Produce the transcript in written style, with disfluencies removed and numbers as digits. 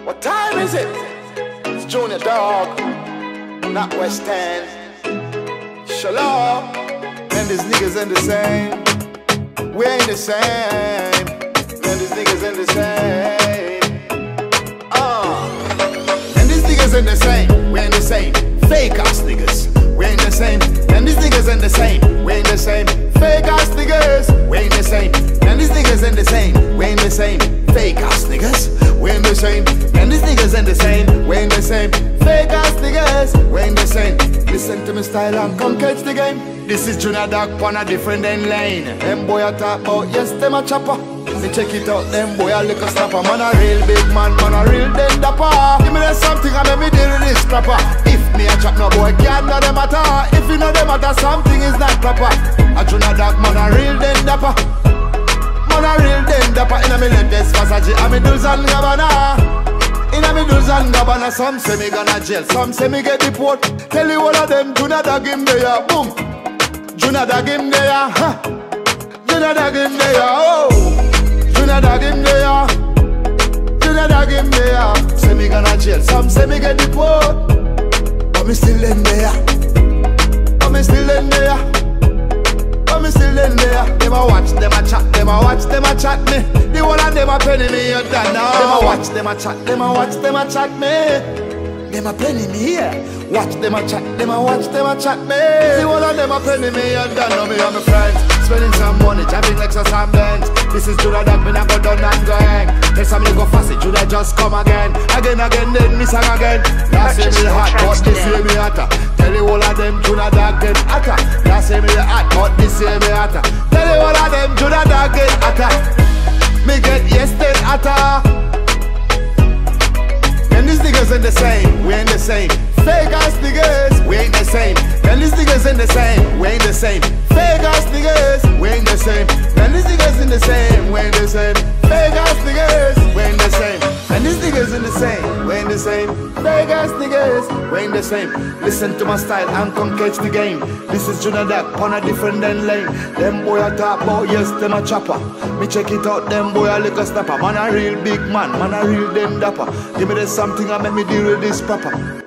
What time is it? It's Junior Dog, not West End. Shalom, and these niggas ain't the same. We ain't the same. And these niggas ain't the same. And these niggas ain't the same. We ain't the same. Fake ass niggas. We ain't the same. And these niggas ain't the same. We ain't the same. Fake ass niggas. We ain't the same. And these niggas ain't the same. We ain't the same. Fake ass niggas. We ain't the same. And these niggas ain't the same. We ain't the same. Fake ass niggas. We ain't the same. Listen to me style and come catch the game. This is Junior Dog on a different lane. Them boy I talk about, yes, them a chopper. Me check it out, them boy a liquor snapper. Man a real big man a real dead dapper. Give me that something and make me deal with this trapper. If me a chop no boy can't know them matter. If you know them matter, something is not proper. A Junior Dog man a real dead dapper. Man a real dead dapper. Inna me latest Versace and me Dolce & Gabbana. Inna me Dolce & Gabbana. Some say me gonna jail, some say me get deport. Tell you all of them, Junior Dog him there, boom. Junior Dog him there, huh. Junior Dog him there, oh. Junior Dog him there. Junior Dog him there. Say me gonna jail, some say me get deport. But me still in there. But me still in there. But me still in there. Them a watch, them a chat, them a watch, them a chat me. The one of them a penny me, you done now. Them a watch, them a chat, them a watch, them a chat me. Them a penny me here. Watch them a chat, them a watch, them a chat me. The one of them a penny me, you done know me and my friends. Spending some money, driving Lexus and Benz. This is Junior Dog, me not go down and go hang. Tell somebody go fast, it Junior just come again. Again, then me sang again. Last year me hot, but this year me hotter. Tell you all of them Junior Dog get hotter. Last year me hot, but this year me hotter. Tell you all of them Junior Dog get hotter. Me get yes then hotter. And these niggas ain't the same, we ain't the same. Fake ass niggas, we ain't the same. And these niggas ain't the same, we ain't the same. Fake ass niggas, we ain't the same. And these niggas ain't the same, we ain't the same. Fake ass niggas, we ain't the same. And these niggas ain't the same, we ain't the same. Fake ass niggas, we ain't the same. Listen to my style and come catch the game. This is Junior Dog on a different lane. Them boy I talk about, yes, them a chopper. Me check it out, them boy a liquor snapper. Man a real big man a real dem dapper. Give me this something and make me deal with this proper.